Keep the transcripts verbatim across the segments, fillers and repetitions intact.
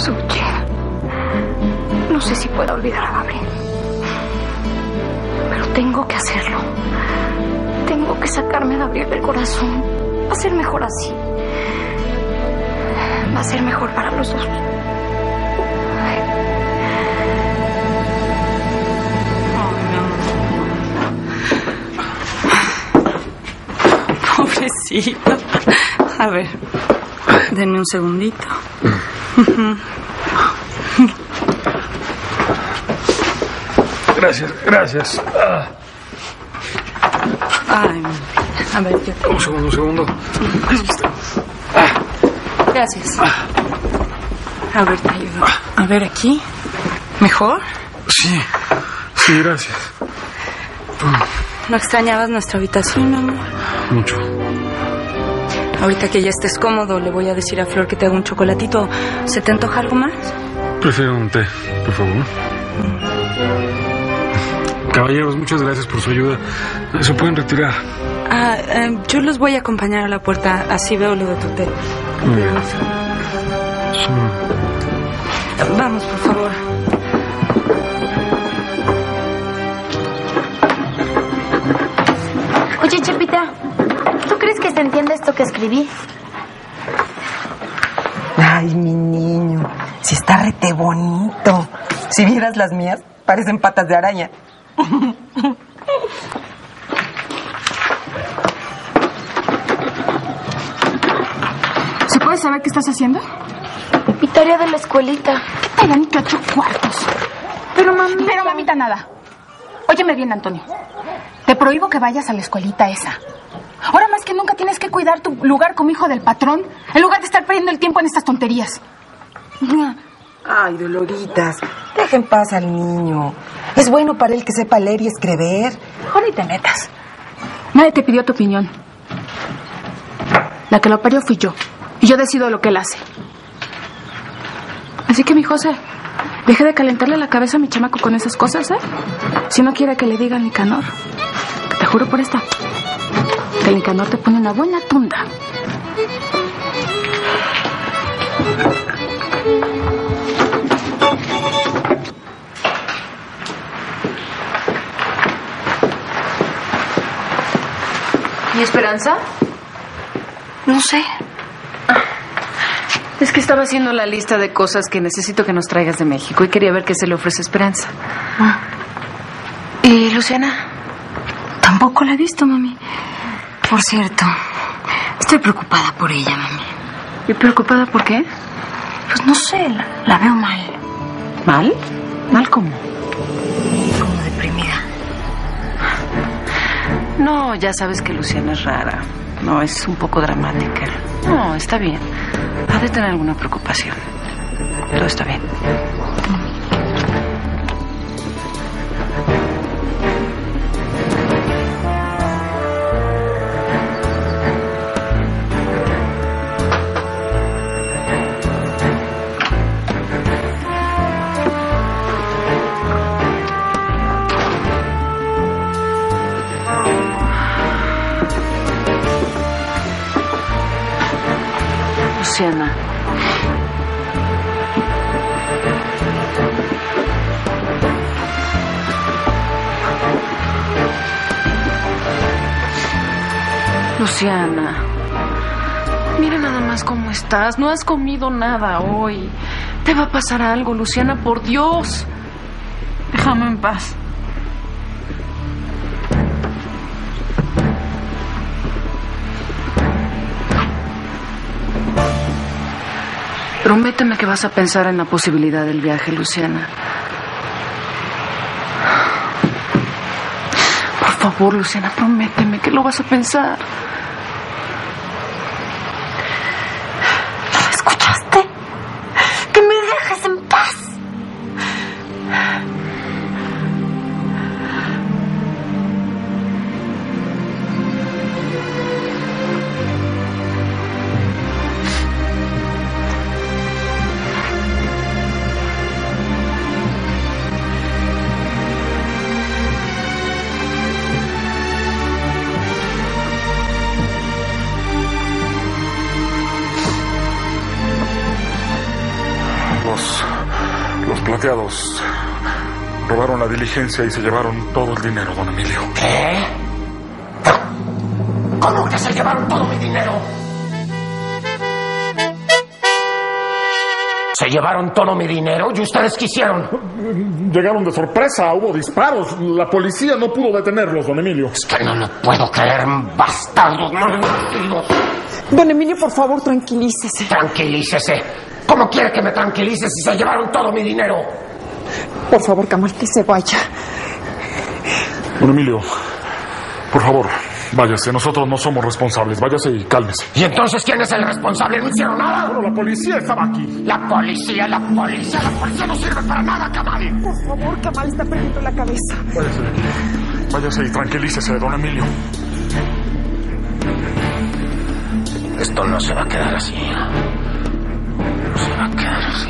Suchi, no sé si puedo olvidar a Gabriel, pero tengo que hacerlo. Tengo que sacarme a Gabriel del corazón. Va a ser mejor así. Va a ser mejor para los dos. Pobrecito. A ver, denme un segundito. Gracias, gracias. Ah. Ay, a ver, yo... Un segundo, un segundo. Gracias. A ver, te ayudo. A ver, aquí. ¿Mejor? Sí, sí, gracias. ¿No extrañabas nuestra habitación, amor? Mucho. Ahorita que ya estés cómodo, le voy a decir a Flor que te haga un chocolatito. ¿Se te antoja algo más? Prefiero un té, por favor. Mm. Caballeros, muchas gracias por su ayuda. Se pueden retirar. Ah, eh, yo los voy a acompañar a la puerta. Así veo lo de tu té. Muy bien. Sí. Vamos, por favor. Oye, Chepita, ¿tú crees que se entiende esto que escribí? Ay, mi niño, si está rete bonito. Si vieras las mías, parecen patas de araña. ¿Se puede saber qué estás haciendo? Mi tarea de la escuelita. ¿Qué te dan que ocho cuartos? Pero mamita... Pero mamita nada. Óyeme bien, Antonio. Te prohíbo que vayas a la escuelita esa. Ahora más que nunca tienes que cuidar tu lugar como hijo del patrón, en lugar de estar perdiendo el tiempo en estas tonterías. Ay, Doloritas, deja en paz al niño. Es bueno para él que sepa leer y escribir. Mejor ni te metas. Nadie te pidió tu opinión. La que lo parió fui yo. Y yo decido lo que él hace. Así que, mi José, deje de calentarle la cabeza a mi chamaco con esas cosas, ¿eh? Si no quiere que le diga Nicanor. Te juro por esta, que el Nicanor te pone una buena tunda. ¿Y Esperanza? No sé. Es que estaba haciendo la lista de cosas que necesito que nos traigas de México y quería ver qué se le ofrece a Esperanza. Ah. ¿Y Luciana? Tampoco la he visto, mami. Por cierto, estoy preocupada por ella, mami. ¿Y preocupada por qué? Pues no sé, la, la veo mal. ¿Mal? ¿Mal cómo? Como deprimida. No, ya sabes que Luciana es rara. No, es un poco dramática. No, está bien. Ha de tener alguna preocupación. Todo está bien. Luciana. Luciana. Mira nada más cómo estás. No has comido nada hoy. Te va a pasar algo, Luciana, por Dios. Déjame en paz. Prométeme que vas a pensar en la posibilidad del viaje, Luciana. Por favor, Luciana, prométeme que lo vas a pensar. ¿Escuchaste? Que me dejes en paz. Los... los plateados robaron la diligencia y se llevaron todo el dinero, don Emilio. ¿Qué? ¿Cómo que se llevaron todo mi dinero? ¿Se llevaron todo mi dinero? ¿Y ustedes qué hicieron? Llegaron de sorpresa, hubo disparos. La policía no pudo detenerlos, don Emilio. Es que no lo puedo creer, bastardos malnacidos. Don Emilio, por favor, tranquilícese. Tranquilícese. ¿Cómo quiere que me tranquilice si se llevaron todo mi dinero? Por favor, Kamal, que se vaya. Don Emilio, por favor, váyase. Nosotros no somos responsables. Váyase y cálmese. ¿Y entonces quién es el responsable? ¿No hicieron nada? Bueno, la policía estaba aquí. La policía, la policía, la policía no sirve para nada, Kamal. Por favor, Kamal está perdiendo la cabeza. Váyase de aquí. Váyase y tranquilícese, don Emilio. Esto no se va a quedar así. No se va a quedar así.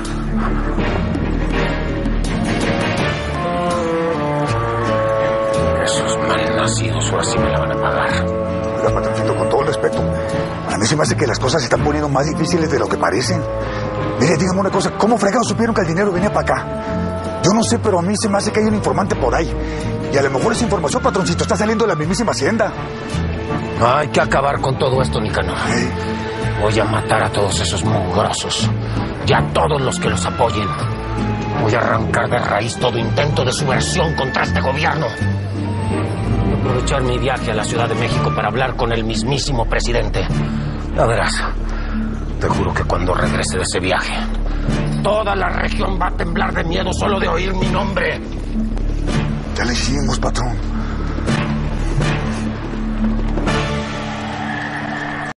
Esos malnacidos ahora sí me la van a pagar. Oiga, patroncito, con todo el respeto, a mí se me hace que las cosas se están poniendo más difíciles de lo que parecen. Mire, dígame una cosa, ¿cómo fregados supieron que el dinero venía para acá? Yo no sé, pero a mí se me hace que hay un informante por ahí. Y a lo mejor esa información, patroncito, está saliendo de la mismísima hacienda. Hay que acabar con todo esto, Nicanor. ¿Eh? Voy a matar a todos esos mugrosos y a todos los que los apoyen. Voy a arrancar de raíz todo intento de subversión contra este gobierno. Voy a aprovechar mi viaje a la Ciudad de México para hablar con el mismísimo presidente. Ya verás, te juro que cuando regrese de ese viaje, toda la región va a temblar de miedo solo de oír mi nombre. Ya le hicimos, patrón.